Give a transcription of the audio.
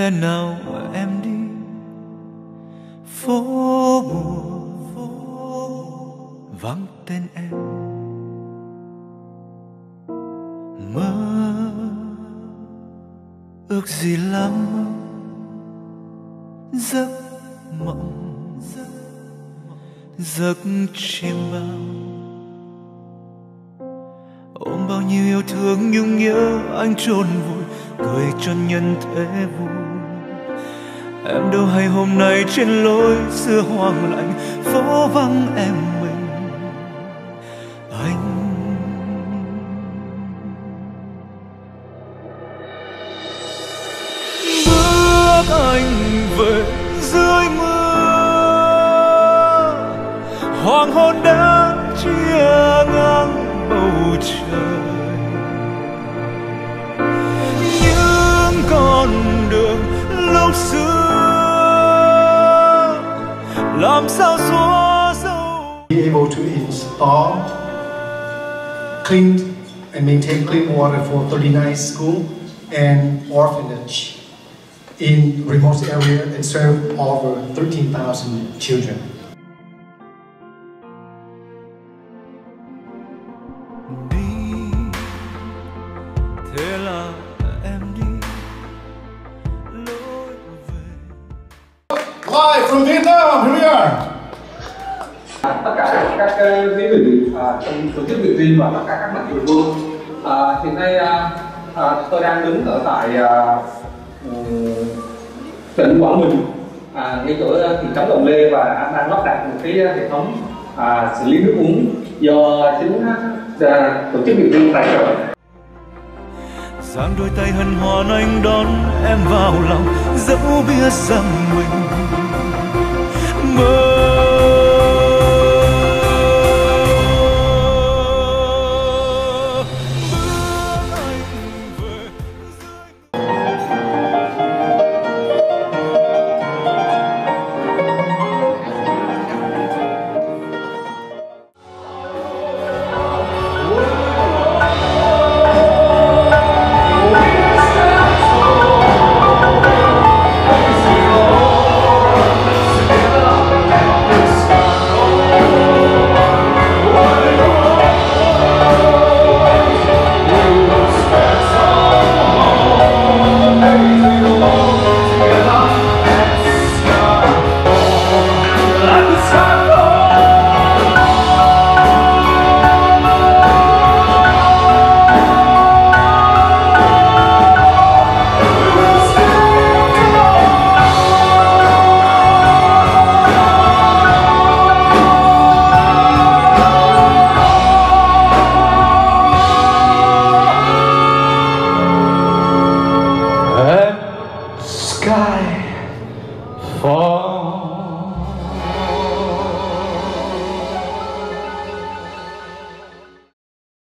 lẽ nào em đi phố buồn vắng tên em, mơ ước gì lắm giấc mộng giấc chim bao, ôm bao nhiêu yêu thương nhung nhớ anh chôn vùi, cười cho nhân thế vui. Em đâu hay hôm nay trên lối xưa hoang lạnh, phố vắng em mình anh. Bước anh về dưới mưa, hoàng hôn đã chia ngang bầu trời, những con đường lúc xưa làm sao xóa dấu. Be able to install clean and maintain clean water for 39 school and orphanage in remote area and serve over 13,000 children. Thế là em đi lối về. Live from Vietnam, here we are. Tất cả các quý vị trong tổ chức Viet Dreams và tất cả các mạnh thường quân, hiện nay tôi đang đứng ở tại tỉnh Quảng Bình, ngay chỗ thị trấn Đồng Lê, và anh đang lắp đặt một cái hệ thống xử lý nước uống do chính tổ chức Viet Dreams tài trợ. Giang đôi tay hân hoan anh đón em vào lòng, dẫu biết rằng mình